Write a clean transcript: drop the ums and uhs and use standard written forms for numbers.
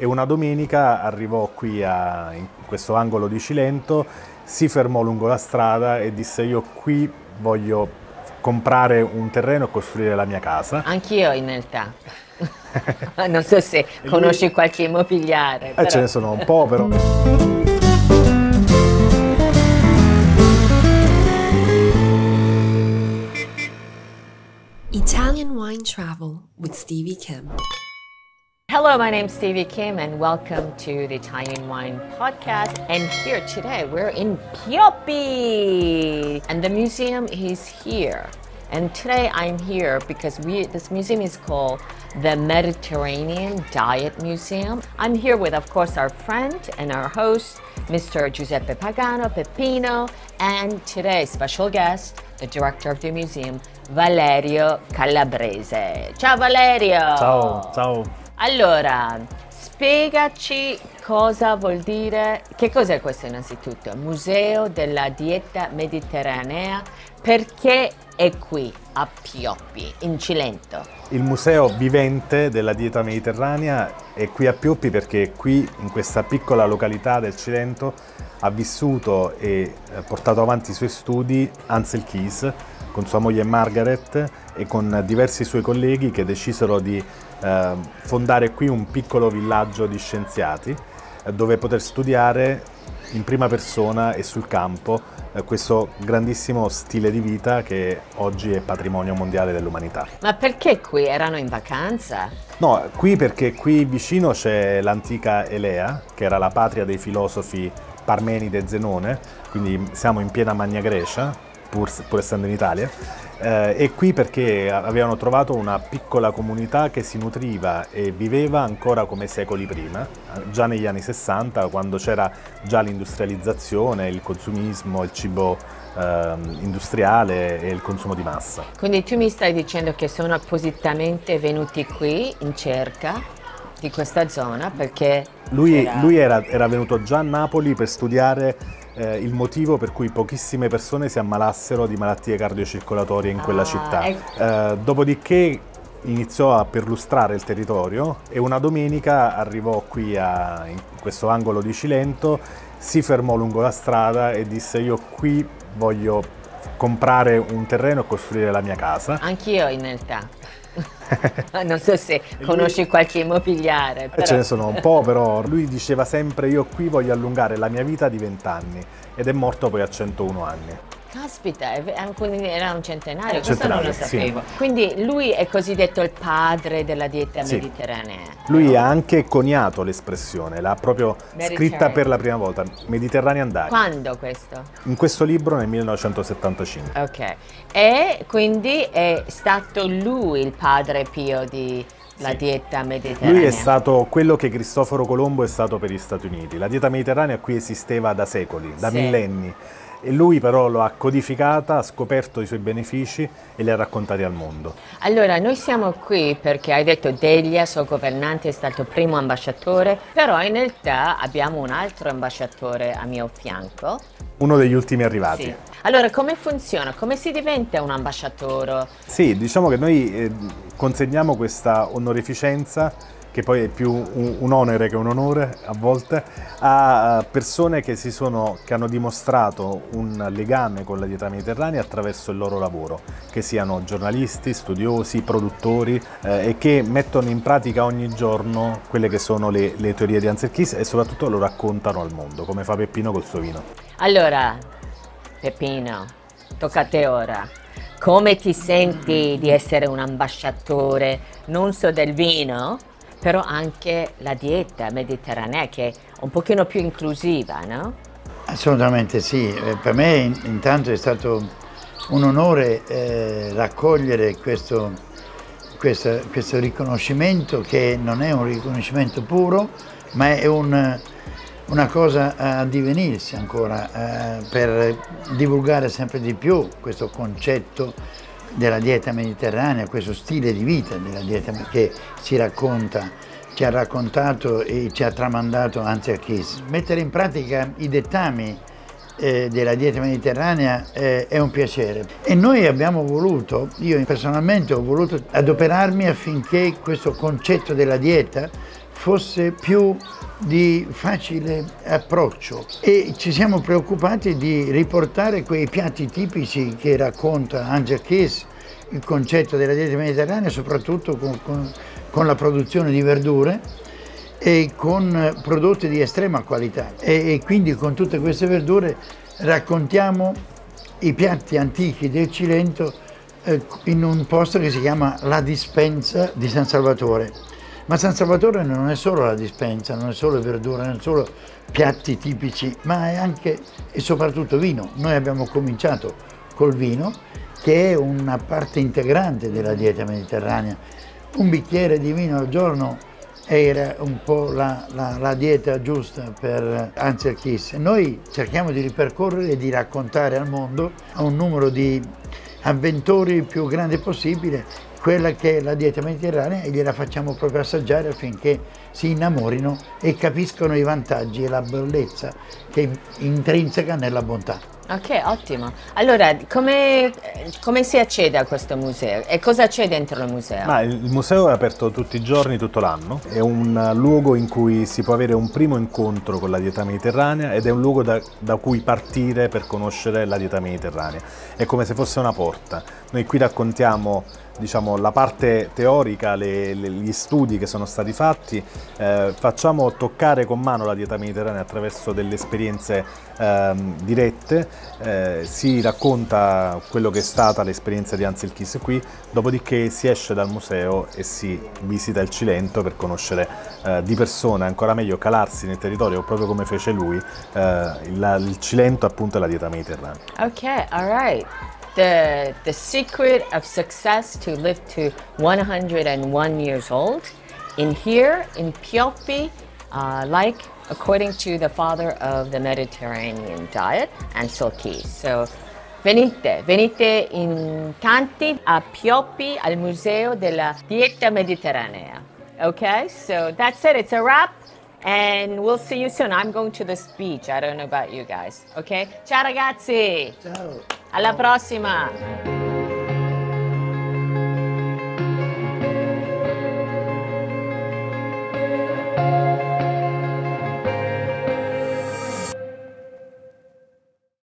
e una domenica arrivò qui in questo angolo di Cilento, si fermò lungo la strada e disse: io qui voglio comprare un terreno e costruire la mia casa. Anch'io in realtà. Non so se conosci qualche immobiliare. Però. Ce ne sono un po', però. Italian Wine Travel with Stevie Kim. Hello, my name's Stevie Kim and welcome to the Italian Wine Podcast. And here today we're in Pioppi and the museum is here. And today I'm here because this museum is called the Mediterranean Diet Museum. I'm here with, of course, our friend and our host, Mr. Giuseppe Pagano, Peppino, and today's special guest, the director of the museum, Valerio Calabrese. Ciao Valerio! Ciao, ciao. Allora, spiegaci cosa vuol dire, che cos'è questo innanzitutto? Museo della Dieta Mediterranea, perché è qui a Pioppi, in Cilento? Il museo vivente della dieta mediterranea è qui a Pioppi perché qui, in questa piccola località del Cilento, ha vissuto e portato avanti i suoi studi Ansel Keys con sua moglie Margaret e con diversi suoi colleghi che decisero di fondare qui un piccolo villaggio di scienziati dove poter studiare in prima persona e sul campo questo grandissimo stile di vita che oggi è patrimonio mondiale dell'umanità. Ma perché qui? Erano in vacanza? No, qui perché qui vicino c'è l'antica Elea, che era la patria dei filosofi Parmenide e Zenone, quindi siamo in piena Magna Grecia, pur essendo in Italia, e qui perché avevano trovato una piccola comunità che si nutriva e viveva ancora come secoli prima, già negli anni 60, quando c'era già l'industrializzazione, il consumismo, il cibo industriale e il consumo di massa. Quindi tu mi stai dicendo che sono appositamente venuti qui in cerca di questa zona perché... Lui era venuto già a Napoli per studiare il motivo per cui pochissime persone si ammalassero di malattie cardiocircolatorie in quella città. Dopodiché iniziò a perlustrare il territorio e una domenica arrivò qui in questo angolo di Cilento, si fermò lungo la strada e disse: io qui voglio comprare un terreno e costruire la mia casa. Anch'io in realtà. Non so se conosci qualche immobiliare. Però... Ce ne sono un po', però lui diceva sempre: io qui voglio allungare la mia vita di 20 anni, ed è morto poi a 101 anni. Caspita, quindi era un centenario, questo non lo sapevo. Sì. Quindi lui è cosiddetto il padre della dieta mediterranea. Lui ha anche coniato l'espressione, l'ha proprio scritta per la prima volta, Mediterranean Diet. Quando questo? In questo libro nel 1975. Ok, e quindi è stato lui il padre pio di... La dieta mediterranea. Lui è stato quello che Cristoforo Colombo è stato per gli Stati Uniti. La dieta mediterranea qui esisteva da secoli, da millenni. E lui però lo ha codificata, ha scoperto i suoi benefici e li ha raccontati al mondo. Allora, noi siamo qui perché hai detto Delia, suo governante, è stato il primo ambasciatore, però in realtà abbiamo un altro ambasciatore a mio fianco. Uno degli ultimi arrivati. Sì. Allora, come funziona? Come si diventa un ambasciatore? Sì, diciamo che noi consegniamo questa onorificenza, che poi è più un onere che un onore a volte, a persone che hanno dimostrato un legame con la dieta mediterranea attraverso il loro lavoro, che siano giornalisti, studiosi, produttori e che mettono in pratica ogni giorno quelle che sono le teorie di Ansel Keys e soprattutto lo raccontano al mondo, come fa Peppino col suo vino. Allora, Peppino, tocca a te ora. Come ti senti di essere un ambasciatore non solo del vino, però anche la dieta mediterranea, che è un pochino più inclusiva, no? Assolutamente sì, per me intanto è stato un onore raccogliere questo riconoscimento, che non è un riconoscimento puro, ma è una cosa a divenirsi ancora, per divulgare sempre di più questo concetto della dieta mediterranea, questo stile di vita della dieta che ci ha raccontato e ci ha tramandato Ansel Keys. Mettere in pratica i dettami della dieta mediterranea è un piacere, e noi abbiamo voluto, io personalmente ho voluto adoperarmi affinché questo concetto della dieta fosse più di facile approccio e ci siamo preoccupati di riportare quei piatti tipici che racconta Angel Keys, il concetto della dieta mediterranea, soprattutto con la produzione di verdure e con prodotti di estrema qualità e quindi con tutte queste verdure raccontiamo i piatti antichi del Cilento in un posto che si chiama La Dispensa di San Salvatore. Ma San Salvatore non è solo la dispensa, non è solo verdura, non è solo piatti tipici, ma è anche e soprattutto vino. Noi abbiamo cominciato col vino, che è una parte integrante della dieta mediterranea. Un bicchiere di vino al giorno era un po' la dieta giusta per Ansel Keys. Noi cerchiamo di ripercorrere e di raccontare al mondo a un numero di avventori il più grande possibile quella che è la dieta mediterranea e gliela facciamo proprio assaggiare affinché si innamorino e capiscono i vantaggi e la bellezza che è intrinseca nella bontà. Ok, ottimo. Allora, come si accede a questo museo e cosa c'è dentro il museo? Il museo è aperto tutti i giorni, tutto l'anno. È un luogo in cui si può avere un primo incontro con la dieta mediterranea ed è un luogo da cui partire per conoscere la dieta mediterranea. È come se fosse una porta. Noi qui raccontiamo, diciamo, la parte teorica, gli studi che sono stati fatti, facciamo toccare con mano la dieta mediterranea attraverso delle esperienze dirette, si racconta quello che è stata l'esperienza di Ansel Keys qui, dopodiché si esce dal museo e si visita il Cilento per conoscere di persona, ancora meglio calarsi nel territorio proprio come fece lui, il Cilento appunto e la dieta mediterranea. Ok, all right. The secret of success to live to 101 years old in here in Pioppi, like according to the father of the Mediterranean diet, Ansel Keys. So venite in tanti a Pioppi al Museo della Dieta Mediterranea. Okay, so that's it. It's a wrap. And we'll see you soon. I'm going to this beach. I don't know about you guys. Okay? Ciao ragazzi! Ciao! Alla prossima!